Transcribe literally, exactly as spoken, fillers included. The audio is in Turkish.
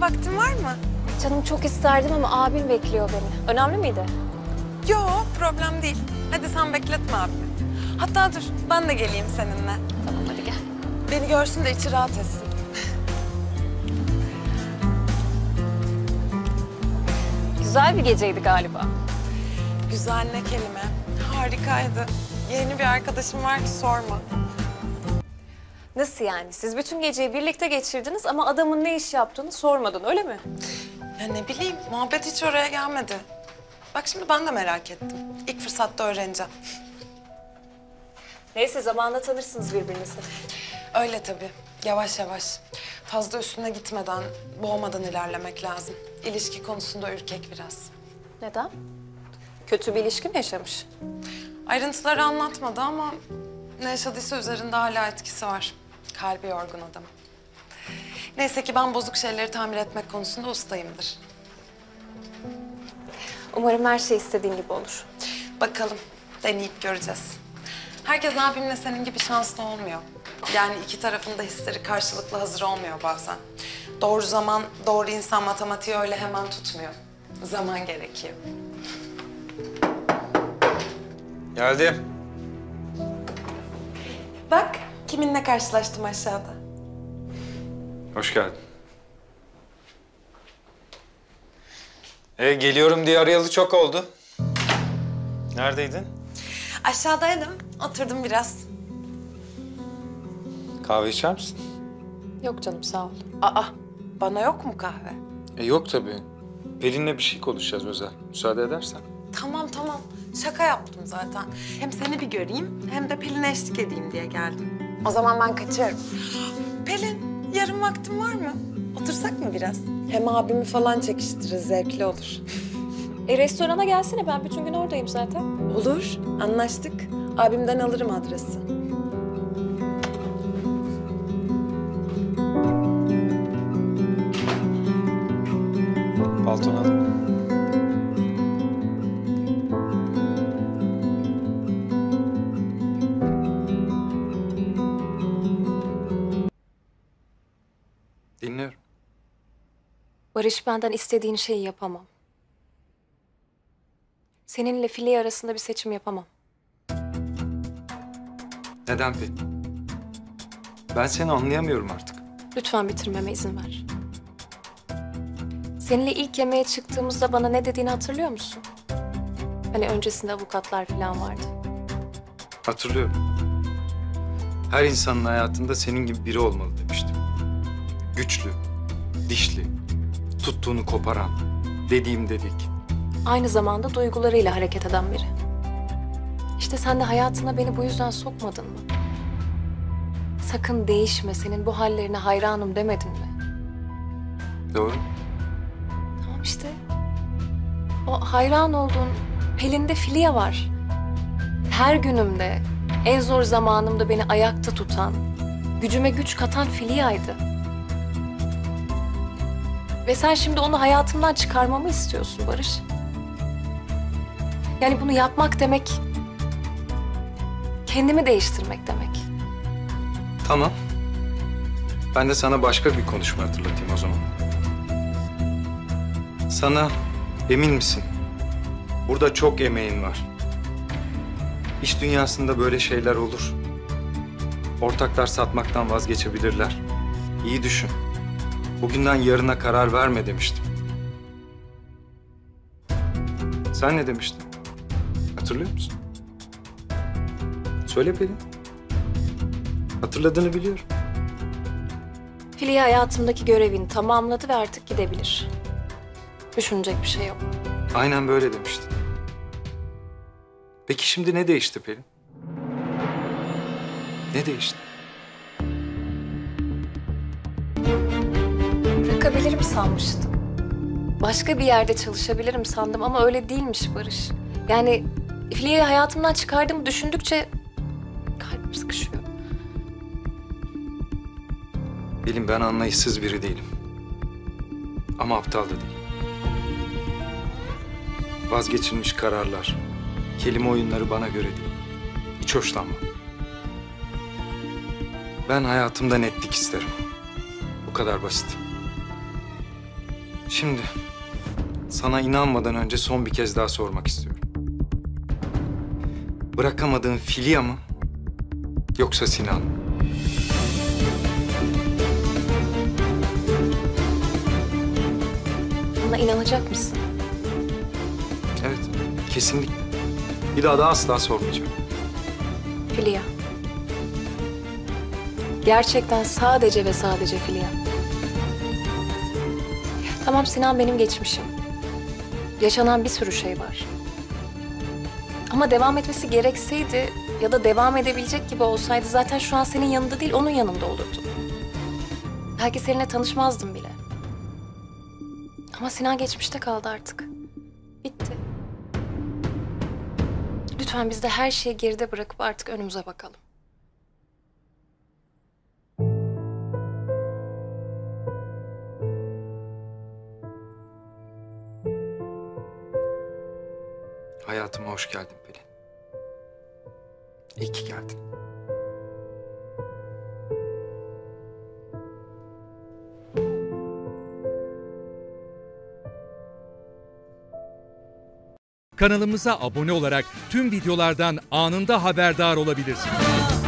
vaktin var mı? Canım çok isterdim ama abim bekliyor beni. Önemli miydi? Yo, problem değil. Hadi sen bekletme abimi. Hatta dur, ben de geleyim seninle. Tamam hadi gel. Beni görsün de içi rahat etsin. Güzel bir geceydi galiba. Güzel ne kelime. Harikaydı. Yeni bir arkadaşım var ki sorma. Nasıl yani? Siz bütün geceyi birlikte geçirdiniz ama adamın ne iş yaptığını sormadın, öyle mi? Ya ne bileyim, muhabbet hiç oraya gelmedi. Bak şimdi ben de merak ettim. İlk fırsatta öğreneceğim. Neyse zamanla tanırsınız birbirinizi. Öyle tabii. Yavaş yavaş. Fazla üstüne gitmeden, boğmadan ilerlemek lazım. İlişki konusunda ürkek biraz. Neden? Kötü bir ilişki mi yaşamış? Ayrıntıları anlatmadı ama ne yaşadıysa üzerinde hala etkisi var. Kalbi yorgun adam. Neyse ki ben bozuk şeyleri tamir etmek konusunda ustayımdır. Umarım her şey istediğin gibi olur. Bakalım, deneyip göreceğiz. Herkes abimle senin gibi şanslı olmuyor. Yani iki tarafın da hisleri karşılıklı hazır olmuyor bazen. Doğru zaman, doğru insan matematiği öyle hemen tutmuyor. Zaman gerekiyor. Geldim. Bak, kiminle karşılaştım aşağıda. Hoş geldin. E, geliyorum diye arayalı çok oldu. Neredeydin? Aşağıdaydım, oturdum biraz. Kahve içer misin? Yok canım sağ ol. Aa, bana yok mu kahve? E, yok tabii. Pelin'le bir şey konuşacağız özel. Müsaade edersen. Tamam tamam, şaka yaptım zaten. Hem seni bir göreyim, hem de Pelin'e eşlik edeyim diye geldim. O zaman ben kaçıyorum. Pelin, yarın vaktin var mı? Otursak mı biraz? Hem abimi falan çekiştiririz, zevkli olur. E restorana gelsene, ben bütün gün oradayım zaten. Olur, anlaştık. Abimden alırım adresi. Paltonu alayım. Dinliyorum. Barış, benden istediğin şeyi yapamam. Seninle Filiye arasında bir seçim yapamam. Neden Pelin? Ben seni anlayamıyorum artık. Lütfen bitirmeme izin ver. Seninle ilk yemeğe çıktığımızda bana ne dediğini hatırlıyor musun? Hani öncesinde avukatlar falan vardı. Hatırlıyorum. Her insanın hayatında senin gibi biri olmalı demiştim. Güçlü, dişli, tuttuğunu koparan, dediğim dedik. Aynı zamanda duygularıyla hareket eden biri. İşte sen de hayatına beni bu yüzden sokmadın mı? Sakın değişme, senin bu hallerine hayranım demedin mi? Doğru. Tamam işte. O hayran olduğun Pelin'de Filiye var. Her günümde, en zor zamanımda beni ayakta tutan, gücüme güç katan Filiye'ydi. Ve sen şimdi onu hayatımdan çıkarmamı istiyorsun Barış. Yani bunu yapmak demek, kendimi değiştirmek demek. Tamam. Ben de sana başka bir konuşma hatırlatayım o zaman. Sana emin misin? Burada çok emeğin var. İş dünyasında böyle şeyler olur. Ortaklar satmaktan vazgeçebilirler. İyi düşün. Bugünden yarına karar verme demiştim. Sen ne demiştin? Hatırlıyor musun? Söyle Pelin. Hatırladığını biliyorum. Filiye hayatımdaki görevini tamamladı ve artık gidebilir. Düşünecek bir şey yok. Aynen böyle demiştin. Peki şimdi ne değişti Pelin? Ne değişti? Bırakabilirim sanmıştım. Başka bir yerde çalışabilirim sandım ama öyle değilmiş Barış. Yani Filiye'yi hayatımdan çıkardığımı düşündükçe kalbim sıkışıyor. Pelin, ben anlayışsız biri değilim. Ama aptal da değilim. Vazgeçilmiş kararlar, kelime oyunları bana göre değil. Hiç hoşlanmam. Ben hayatımda netlik isterim. Bu kadar basit. Şimdi sana inanmadan önce son bir kez daha sormak istiyorum. Bırakamadığın Filia mı yoksa Sinan mı? Bana inanacak mısın? Evet, kesinlikle. Bir daha da asla sormayacağım. Filia. Gerçekten sadece ve sadece Filia. Tamam, Sinan benim geçmişim. Yaşanan bir sürü şey var. Ama devam etmesi gerekseydi ya da devam edebilecek gibi olsaydı zaten şu an senin yanında değil, onun yanında olurdum. Belki seninle tanışmazdım bile. Ama Sinan geçmişte kaldı artık. Bitti. Lütfen biz de her şeyi geride bırakıp artık önümüze bakalım. Hayatıma hoş geldin Pelin. İyi ki geldin. Kanalımıza abone olarak tüm videolardan anında haberdar olabilirsiniz.